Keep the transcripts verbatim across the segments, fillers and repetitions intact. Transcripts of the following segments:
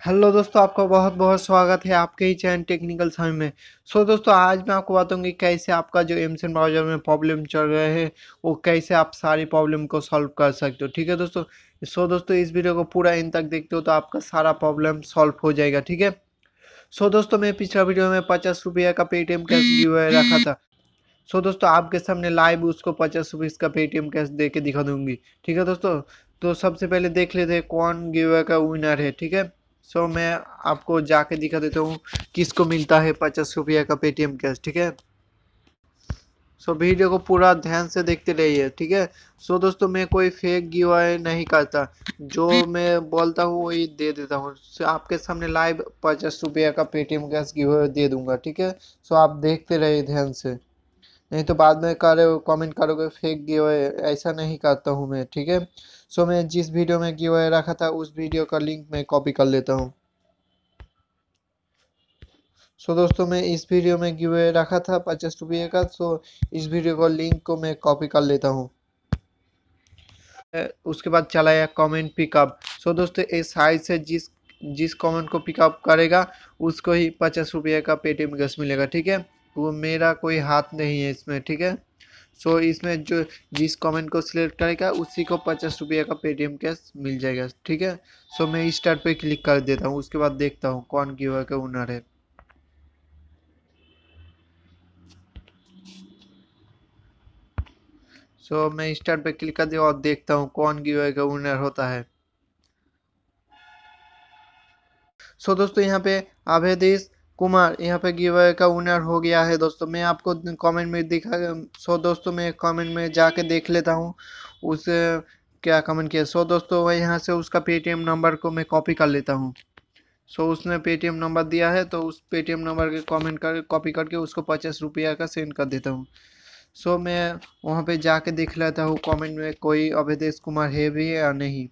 Hello दोस्तों, आपका बहुत बहुत स्वागत है आपके ही चैनल टेक्निकल सामिम में। सो दोस्तों, आज मैं आपको बताऊंगी कैसे आपका जो mCent ब्राउज़र में प्रॉब्लम चल रहे हैं वो कैसे आप सारी प्रॉब्लम को सॉल्व कर सकते हो। ठीक है दोस्तों। सो दोस्तों, इस वीडियो को पूरा इन तक देखते हो तो आपका सारा प्रॉब्लम सॉल्व हो जाएगा। ठीक है। सो दोस्तों, मैं पिछला वीडियो में पचास रुपये का पेटीएम कैश गिव अवे रखा था। सो दोस्तों, आपके सामने लाइव उसको पचास रुपये का पेटीएम कैश दे के दिखा दूंगी। ठीक है दोस्तों। तो सबसे पहले देख लेते हैं कौन गिव अवे का विनर है। ठीक है। सो मैं आपको जाके दिखा देता हूँ किसको मिलता है पचास रुपये का पेटीएम कैश। ठीक है। सो वीडियो को पूरा ध्यान से देखते रहिए। ठीक है। सो दोस्तों, मैं कोई फेक गिव अवे नहीं करता, जो मैं बोलता हूँ वही दे देता हूँ। सो आपके सामने लाइव पचास रुपये का पेटीएम कैश गिव अवे दे दूंगा। ठीक है। सो आप देखते रहिए ध्यान से, नहीं तो बाद में करे कमेंट करोगे फेक गिव अवे। ऐसा नहीं करता हूँ मैं। ठीक है। सो मैं जिस वीडियो में गिव अवे रखा था उस वीडियो का लिंक मैं कॉपी कर लेता हूँ। सो दोस्तों, मैं इस वीडियो में गिव अवे रखा था पचास रुपये का। सो इस वीडियो का लिंक को मैं कॉपी कर लेता हूँ। उसके बाद चला या कमेंट पिकअप। सो दोस्तों, इस साइट से जिस जिस कमेंट को पिकअप करेगा उसको ही पचास रुपये का पेटीएम कैश मिलेगा। ठीक है। वो मेरा कोई हाथ नहीं है इसमें। ठीक है। सो इसमें जो जिस कमेंट को सिलेक्ट करेगा उसी को पचास रुपये का पेटीएम कैश मिल जाएगा। ठीक है। सो मैं स्टार्ट पे क्लिक कर देता हूँ। उसके बाद देखता हूँ कौन गिव अवे का ओनर है। सो मैं स्टार्ट पे क्लिक कर दिया और देखता हूँ कौन गिव अवे का ओनर होता है। सो दोस्तों, यहाँ पे अभेदेश कुमार यहाँ पे गिव अवे का ओनर हो गया है। दोस्तों, मैं आपको कमेंट में दिखा। सो दोस्तों, मैं कमेंट में जाके देख लेता हूँ उस क्या कमेंट किया। सो दोस्तों, वह यहाँ से उसका पेटीएम नंबर को मैं कॉपी कर लेता हूँ। सो उसने पेटीएम नंबर दिया है तो उस पेटीएम नंबर के कमेंट कर कॉपी करके उसको पचास रुपया का सेंड कर देता हूँ। सो मैं वहाँ पे जाके देख लेता हूँ कमेंट में कोई अभेदेश कुमार है भी या नहीं।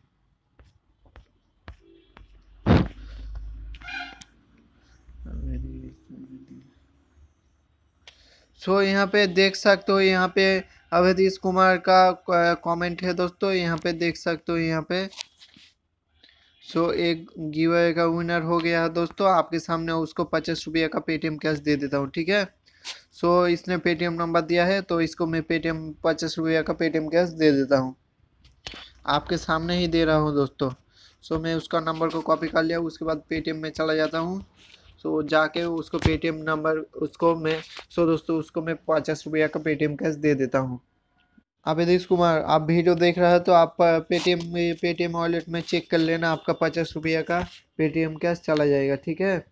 सो यहाँ पे देख सकते हो, यहाँ पे अवधेश कुमार का कमेंट है। दोस्तों, यहाँ पे देख सकते हो यहाँ पे। सो एक गिव अवे का विनर हो गया है। दोस्तों, आपके सामने उसको पचास रुपये का पेटीएम कैश दे देता हूँ। ठीक है। सो इसने पेटीएम नंबर दिया है तो इसको मैं पेटीएम पचास रुपये का पेटीएम कैश दे देता हूँ। आपके सामने ही दे रहा हूँ दोस्तों। सो मैं उसका नंबर को कॉपी कर लिया। उसके बाद पेटीएम में चला जाता हूँ। सो जाके उसको पेटीएम नंबर उसको मैं सो दोस्तों उसको मैं पचास रुपया का पेटीएम कैश दे देता हूँ। अवधेश कुमार, आप वीडियो देख रहे हो तो आप पेटीएम में पेटीएम वॉलेट में चेक कर लेना, आपका पचास रुपया का पेटीएम कैश चला जाएगा। ठीक है।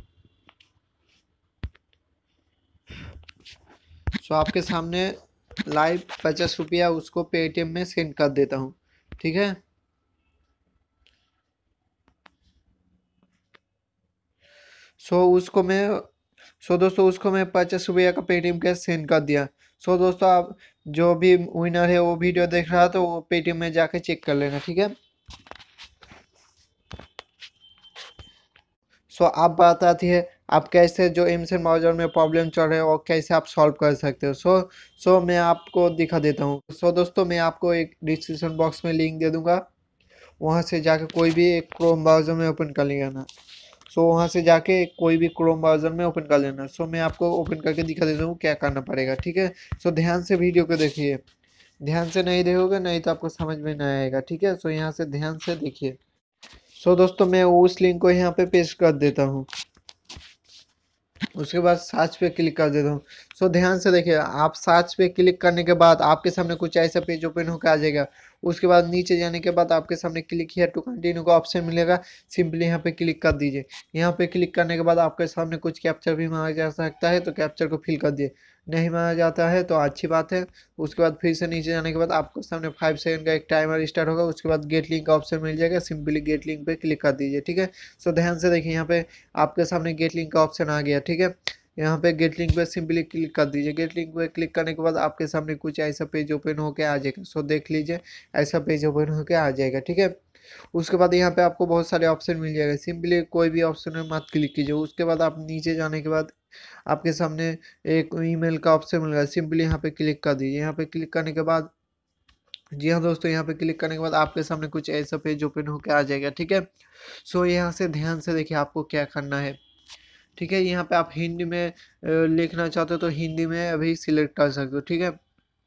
सो आपके सामने लाइव पचास रुपया उसको पेटीएम में सेंड कर देता हूँ। ठीक है। सो उसको मैं सो दोस्तों उसको मैं पचास रुपये का पेटीएम कैश सेंड कर दिया। सो दोस्तों, आप जो भी विनर है वो वीडियो देख रहा तो वो पेटीएम में जाके चेक कर लेना। ठीक है। सो आप बात आती है आप कैसे जो mCent ब्राउज़र में प्रॉब्लम चल रहे हो और कैसे आप सॉल्व कर सकते हो। सो सो मैं आपको दिखा देता हूँ। सो दोस्तों, मैं आपको एक डिस्क्रिप्शन बॉक्स में लिंक दे दूँगा, वहाँ से जाकर कोई भी एक क्रोम ब्राउज़र में ओपन कर लेना। सो वहाँ से जाके कोई भी क्रोम ब्राउज़र में ओपन कर लेना। सो मैं आपको ओपन करके दिखा देता हूँ क्या करना पड़ेगा। ठीक है। सो ध्यान से वीडियो को देखिए, ध्यान से नहीं देखोगे नहीं तो आपको समझ में नहीं आएगा। ठीक है। सो यहाँ से ध्यान से देखिए। सो दोस्तों, मैं उस लिंक को यहाँ पे पेस्ट कर देता हूँ। उसके बाद सर्च पे क्लिक कर देता हूँ। सो ध्यान से देखिए, आप सर्च पे क्लिक करने के बाद आपके सामने कुछ ऐसा पेज ओपन होकर आ जाएगा। उसके बाद नीचे जाने के बाद आपके सामने क्लिक हियर टू कंटिन्यू का ऑप्शन मिलेगा। सिंपली यहाँ पे क्लिक कर दीजिए। यहाँ पे क्लिक करने के बाद आपके सामने कुछ कैप्चर भी मांगा जा सकता है तो कैप्चर को फिल कर दिए। नहीं मांगा जाता है तो अच्छी बात है। उसके बाद फिर से नीचे जाने के बाद आपके सामने फाइव सेकंड का एक टाइमर स्टार्ट होगा। उसके बाद गेट लिंक का ऑप्शन मिल जाएगा। सिंपली गेट लिंक पे क्लिक कर दीजिए। ठीक है। सो ध्यान से देखिए, यहाँ पे आपके सामने गेट लिंक का ऑप्शन आ गया। ठीक है। यहाँ पे गेट लिंक पे सिंपली क्लिक कर दीजिए। गेट लिंक पे क्लिक करने के बाद आपके सामने कुछ ऐसा पेज ओपन होके आ जाएगा। सो देख लीजिए, ऐसा पेज ओपन होके आ जाएगा। ठीक है। उसके बाद यहाँ पे आपको बहुत सारे ऑप्शन मिल जाएगा। सिंपली कोई भी ऑप्शन में मत क्लिक कीजिए। उसके बाद आप नीचे जाने के बाद आपके सामने एक ईमेल का ऑप्शन मिलेगा। सिंपली यहाँ पे क्लिक कर दीजिए। यहाँ पे क्लिक करने के बाद जी हाँ दोस्तों, यहाँ पे क्लिक करने के बाद आपके सामने कुछ ऐसा पेज ओपन होकर आ जाएगा। ठीक है, सो यहाँ से ध्यान से देखिए आपको क्या करना है। ठीक है, यहाँ पे आप हिंदी में अ, लिखना चाहते हो तो हिंदी में अभी सिलेक्ट कर सकते हो। ठीक है,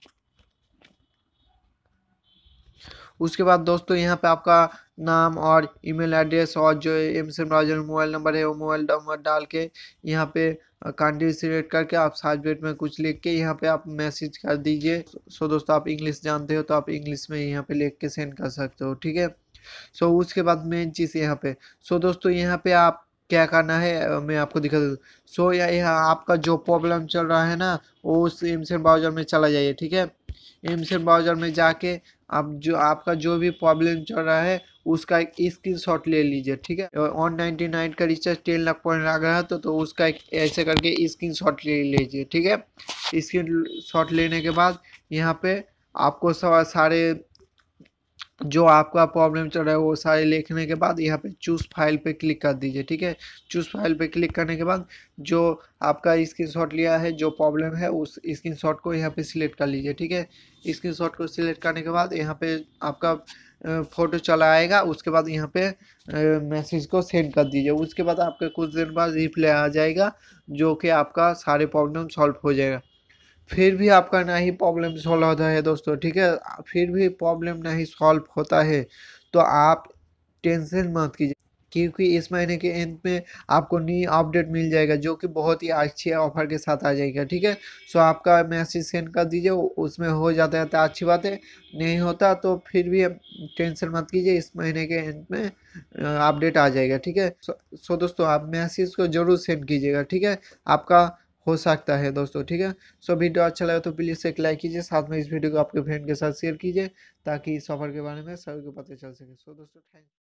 उसके बाद दोस्तों यहाँ पे आपका नाम और ईमेल एड्रेस और जो एमसन ब्राउज़र में मोबाइल नंबर है वो मोबाइल नंबर डाल के यहाँ पे कंट्री सिलेक्ट करके आप सर्च बार में कुछ लिख के यहाँ पे आप मैसेज कर दीजिए। सो दोस्तों आप इंग्लिश जानते हो तो आप इंग्लिश में यहाँ पे लिख के सेंड कर सकते हो। ठीक है, सो उसके बाद मेन चीज़ यहाँ पे, सो दोस्तों यहाँ पे आप क्या करना है अ, मैं आपको दिखा दूँ। सो या यहाँ आपका जो प्रॉब्लम चल रहा है ना वो उस एमसन ब्राउज़र में चला जाइए। ठीक है, mCent ब्राउज़र में जाके आप जो आपका जो भी प्रॉब्लम चल रहा है उसका एक स्क्रीनशॉट ले लीजिए। ठीक है, वन नाइन्टी नाइन का रिचार्ज टेन लाख पॉइंट लग रहा है तो, तो उसका एक ऐसे करके स्क्रीनशॉट ले लीजिए। ठीक है, स्क्रीनशॉट लेने के बाद यहाँ पे आपको सारे जो आपका प्रॉब्लम चल रहा है वो सारे लिखने के बाद यहाँ पे चूज़ फाइल पे क्लिक कर दीजिए। ठीक है, चूज़ फाइल पे क्लिक करने के बाद जो आपका स्क्रीनशॉट लिया है जो प्रॉब्लम है उस स्क्रीनशॉट को यहाँ पे सिलेक्ट कर लीजिए। ठीक है, स्क्रीनशॉट को सिलेक्ट करने के बाद यहाँ पे आपका फ़ोटो चला आएगा। उसके बाद यहाँ पे मैसेज को सेंड कर दीजिए। उसके बाद आपके कुछ दिन बाद रिप्लाई आ जाएगा जो कि आपका सारे प्रॉब्लम सॉल्व हो जाएगा। फिर भी आपका नहीं प्रॉब्लम सॉल्व होता है दोस्तों। ठीक है, फिर भी प्रॉब्लम नहीं सॉल्व होता है तो आप टेंशन मत कीजिए, क्योंकि इस महीने के एंड में आपको न्यू अपडेट मिल जाएगा जो कि बहुत ही अच्छे ऑफर के साथ आ जाएगा। ठीक है, सो आपका मैसेज सेंड कर दीजिए, उसमें हो जाता है तो अच्छी बात है, नहीं होता तो फिर भी टेंशन मत कीजिए, इस महीने के एंड में अपडेट आ जाएगा। ठीक है, सो, सो दोस्तों आप मैसेज को जरूर सेंड कीजिएगा। ठीक है, आपका हो सकता है दोस्तों। ठीक है, सो वीडियो अच्छा लगा तो प्लीज़ एक लाइक कीजिए, साथ में इस वीडियो को आपके फ्रेंड के साथ शेयर कीजिए ताकि इस ऑफर के बारे में सभी को पता चल सके। सो दोस्तों थैंक